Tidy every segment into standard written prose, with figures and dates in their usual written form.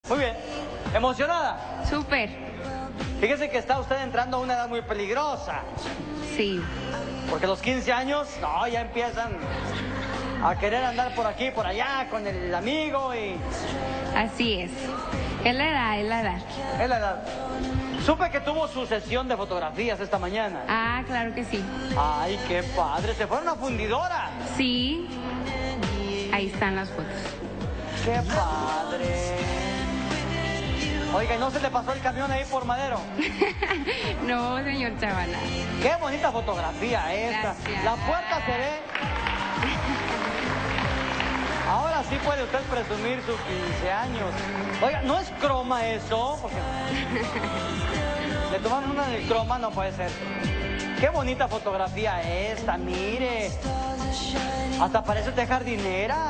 Muy bien. ¿Emocionada? Súper. Fíjese que está usted entrando a una edad muy peligrosa. Sí. Porque los 15 años, no, ya empiezan a querer andar por aquí, por allá, con el amigo y... Así es. Es la edad, es la edad. Es la edad. Supe que tuvo su sesión de fotografías esta mañana. Ah, claro que sí. Ay, qué padre. ¿Se fueron a fundidora? Sí. Ahí están las fotos. Qué padre. Oiga, ¿y no se le pasó el camión ahí por Madero? No, señor Chavala. Qué bonita fotografía esta. Gracias. La puerta se ve. Ahora sí puede usted presumir sus 15 años. Oiga, ¿no es croma eso? Porque... ¿Le tomaron una del croma? No puede ser. Qué bonita fotografía esta, mire. Hasta parece usted jardinera.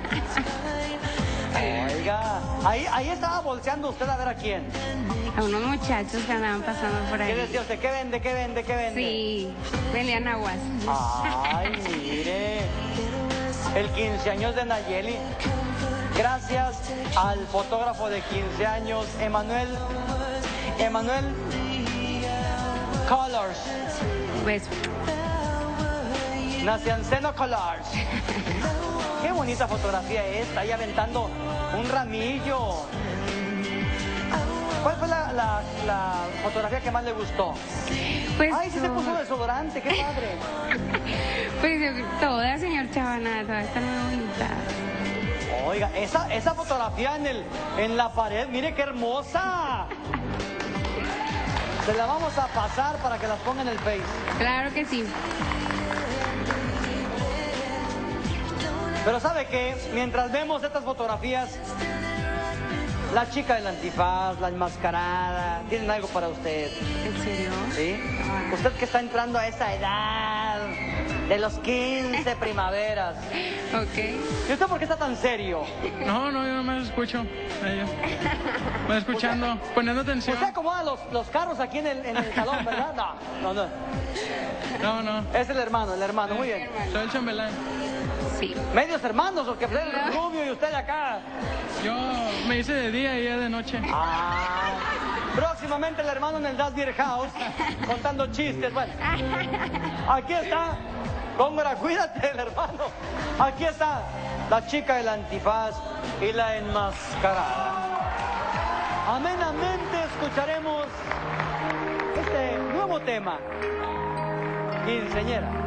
Oiga, ahí estaba bolseando usted a ver a quién. A unos muchachos que andaban pasando por ahí. ¿Qué decía usted? ¿Qué vende? ¿Qué vende? ¿Qué vende? Sí, vendían aguas. Ay, mire. El 15 años de Nayeli. Gracias al fotógrafo de 15 años, Emanuel Colors. Pues, Nacianceno Colors. Qué bonita fotografía esta, ahí aventando un ramillo. ¿Cuál fue la fotografía que más le gustó? pues, Ay, sí se puso desodorante, qué padre. pues toda, señor Chavana, toda está muy bonita. Oiga, esa fotografía en la pared, mire qué hermosa. Se la vamos a pasar para que las ponga en el Face. Claro que sí. Pero ¿sabe qué? Mientras vemos estas fotografías, la chica del antifaz, la enmascarada, tienen algo para usted. ¿En serio? ¿Sí? Ah. Usted que está entrando a esa edad de los 15 primaveras. Ok. ¿Y usted por qué está tan serio? No, yo no me escucho a ellos. Me escuchando, poniendo atención. Usted acomoda los carros aquí en el salón, ¿verdad? No. No. Es el hermano, muy bien. Soy el chambelán. Sí. Medios hermanos, porque usted es No. rubio y usted de acá. Yo me hice de día y ella de noche. Ah, próximamente el hermano en el Das Beer House, contando chistes. Bueno, aquí está, Góngora, cuídate el hermano. Aquí está la chica del antifaz y la enmascarada. Amenamente escucharemos este nuevo tema, quinceañera.